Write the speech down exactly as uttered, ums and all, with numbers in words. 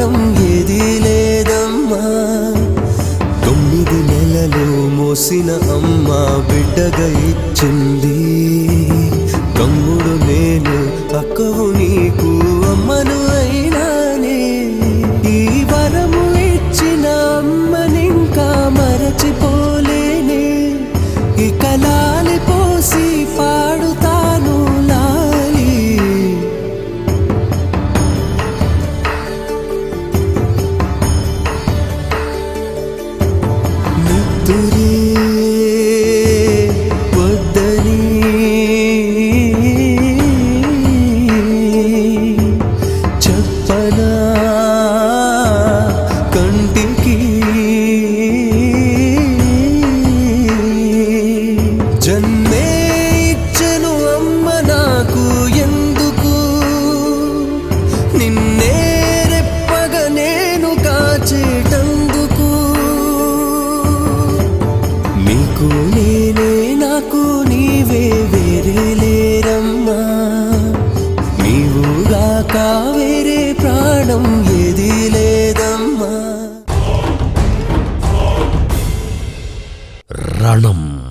ప్రాణం ఏది లేదమ్మా తొమ్మిది నెలలు మోసిన అమ్మ బిడ్డగా ఇచ్చింది తమ్ముడు నేను అక్కవు నీకు అమ్మను అయినానే ఈ వరము ఇచ్చిన అమ్మనింకా మరచిపోలేనే ఇక లాలి పోసి పాడుతాను లాలి నిద్దురే వద్దని చెప్పనా కంటికి జన్మే ఇచ్చను అమ్మ నాకు ఎందుకు నిన్నే రెప్పగా నేను కాచేటందుకు నీకు నేనే నాకు నీవే వేరే లేరమ్మా నీవుగాక వేరే ప్రాణం ఏది లేదమ్మా రణం